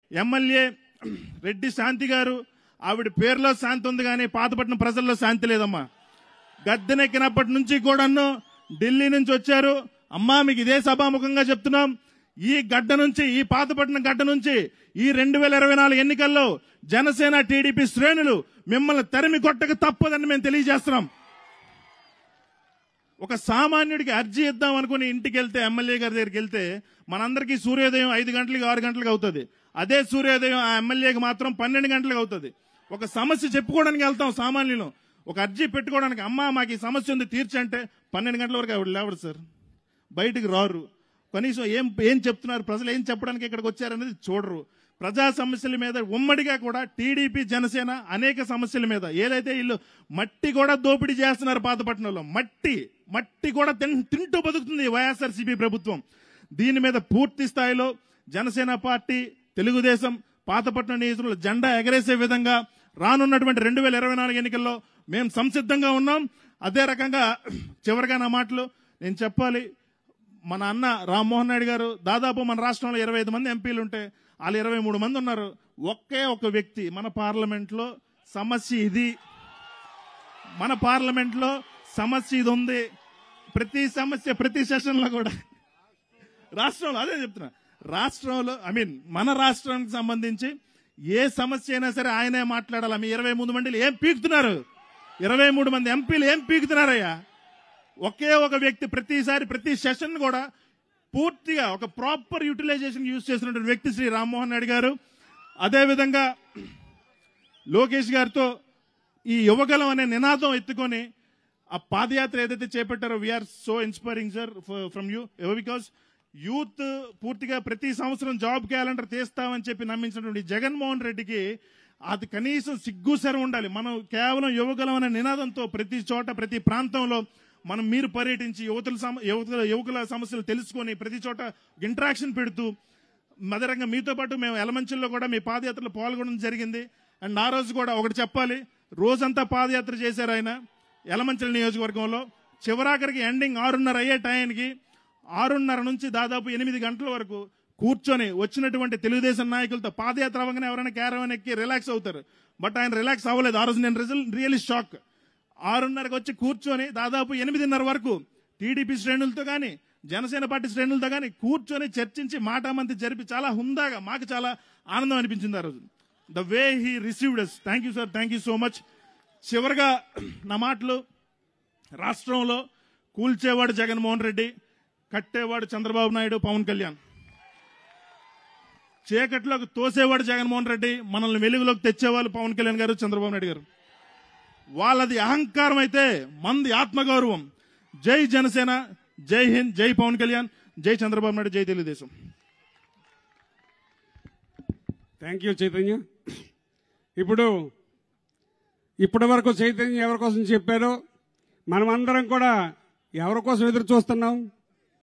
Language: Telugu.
ఎమ్మెల్యే రెడ్డి శాంతి గారు, ఆవిడ పేరులో శాంతి ఉంది కానీ పాతపట్నం ప్రజల్లో శాంతి లేదమ్మా. గద్దెనెక్కినప్పటి నుంచి కూడాను ఢిల్లీ నుంచి వచ్చారు. అమ్మా మీకు ఇదే సభాముఖంగా చెప్తున్నాం, ఈ గడ్డ నుంచి, ఈ పాతపట్నం గడ్డ నుంచి ఈ 2024 ఎన్నికల్లో జనసేన టీడీపీ శ్రేణులు మిమ్మల్ని తరిమి కొట్టక తప్పదని మేము తెలియజేస్తున్నాం. ఒక సామాన్యుడికి అర్జీ ఇద్దాం అనుకుని ఇంటికి వెళ్తే, ఎమ్మెల్యే గారి దగ్గరికి వెళ్తే మనందరికీ సూర్యోదయం 5 గంటలకి 6 గంటలకు అవుతుంది. అదే సూర్యోదయం ఆ ఎమ్మెల్యేకి మాత్రం 12 గంటలకు అవుతుంది. ఒక సమస్య చెప్పుకోవడానికి వెళ్తాం సామాన్యులు, ఒక అర్జీ పెట్టుకోవడానికి, అమ్మా మాకు ఈ సమస్య ఉంది తీర్చంటే 12 గంటల వరకు ఆవిడ లేవడు సార్, బయటికి రారు. కనీసం ఏం చెప్తున్నారు, ప్రజలు ఏం చెప్పడానికి ఇక్కడికి వచ్చారనేది చూడరు. ప్రజా సమస్యల మీద ఉమ్మడిగా కూడా టీడీపీ జనసేన అనేక సమస్యల మీద, ఏదైతే వీళ్ళు మట్టి కూడా దోపిడీ చేస్తున్నారు పాతపట్నంలో, మట్టి కూడా తింటూ బతుకుతుంది వైఎస్ఆర్సీపీ ప్రభుత్వం. దీని మీద పూర్తి స్థాయిలో జనసేన పార్టీ, తెలుగుదేశం పాతపట్నం నియోజకవర్గంలో జెండా ఎగరేసే విధంగా రానున్నటువంటి 2024 ఎన్నికల్లో మేము సంసిద్ధంగా ఉన్నాం. అదే రకంగా చివరిగా నా మాటలు నేను చెప్పాలి. మన అన్న రామ్మోహన్ నాయుడు గారు, దాదాపు మన రాష్ట్రంలో 25 మంది ఎంపీలు ఉంటే వాళ్ళు 23 మంది ఉన్నారు. ఒకే ఒక వ్యక్తి మన పార్లమెంట్లో సమస్య ఇది, మన పార్లమెంట్లో సమస్య ఇది ఉంది. ప్రతి సమస్య ప్రతి సెషన్లో కూడా రాష్ట్రంలో, అదే చెప్తున్నా, రాష్ట్రంలో మన రాష్ట్రానికి సంబంధించి ఏ సమస్య అయినా సరే ఆయనే మాట్లాడాలి. మీ 23 మందిలు ఏం పీకుతున్నారు, 23 మంది ఎంపీలు ఏం పీకుతున్నారయ్యా? ఒకే ఒక వ్యక్తి ప్రతిసారి ప్రతి సెషన్ కూడా పూర్తిగా ఒక ప్రాపర్ యూటిలైజేషన్ యూజ్ చేసినటువంటి వ్యక్తి శ్రీ రామ్మోహన్ నాయుడు గారు. అదేవిధంగా లోకేష్ గారితో ఈ యువగలం అనే నినాదం ఎత్తుకొని ఆ పాదయాత్ర ఏదైతే చేపట్టారో, we are so inspiring sir from you, because youth పూర్తిగా ప్రతి సంవత్సరం జాబ్ క్యాలెండర్ తీస్తామని చెప్పి నమ్మించినటువంటి జగన్మోహన్ రెడ్డికి అది కనీసం సిగ్గుసరం ఉండాలి. మనం కేవలం యువగలం అనే నినాదంతో ప్రతి చోట ప్రతి ప్రాంతంలో మీరు పర్యటించి యువకుల సమస్యలు తెలుసుకొని ప్రతి చోట ఇంటరాక్షన్ పెడుతూ, మదరంగా మీతో పాటు మేము ఎలమంచిల్లో కూడా మీ పాదయాత్రలో పాల్గొనడం జరిగింది. అండ్ ఆ రోజు కూడా ఒకటి చెప్పాలి, రోజంతా పాదయాత్ర చేశారు ఆయన ఎలమంచిల నియోజకవర్గంలో. చివరాఖరికి ఎండింగ్ 6:30 అయ్యే టైంకి 6:30 నుంచి దాదాపు 8 గంటల వరకు కూర్చొని వచ్చినటువంటి తెలుగుదేశం నాయకులతో పాదయాత్ర అవ్వగానే ఎవరైనా క్యారవాన్ ఎక్కి రిలాక్స్ అవుతారు, బట్ ఆయన రిలాక్స్ అవ్వలేదు. ఆ రోజు నేను రియల్లీ షాక్. 6:30కి వచ్చి కూర్చొని దాదాపు 8:30 వరకు టీడీపీ శ్రేణులతో కానీ జనసేన పార్టీ శ్రేణులతో కానీ కూర్చొని చర్చించి మాటామంతి జరిపి చాలా హుందాగా, మాకు చాలా ఆనందం అనిపించింది ఆ రోజు. The way he received us. Thank you sir, thank you so much. చివరిగా నా మాటలు, రాష్ట్రంలో కూల్చేవాడు జగన్మోహన్ రెడ్డి, కట్టేవాడు చంద్రబాబు నాయుడు, పవన్ కళ్యాణ్. చీకట్లోకి తోసేవాడు జగన్మోహన్ రెడ్డి, మనల్ని వెలుగులోకి తెచ్చేవాళ్ళు పవన్ కళ్యాణ్ గారు, చంద్రబాబు నాయుడు గారు. వాళ్ళది అహంకారం అయితే మంది ఆత్మగౌరవం. జై జనసేన, జై హింద్, జై పవన్ కళ్యాణ్, జై చంద్రబాబు నాయుడు, జై తెలుగుదేశం. Thank you Chaitanya. ఇప్పటి వరకు చైతన్య ఎవరి కోసం చెప్పారో మనమందరం కూడా ఎవరి కోసం ఎదురు చూస్తున్నాం?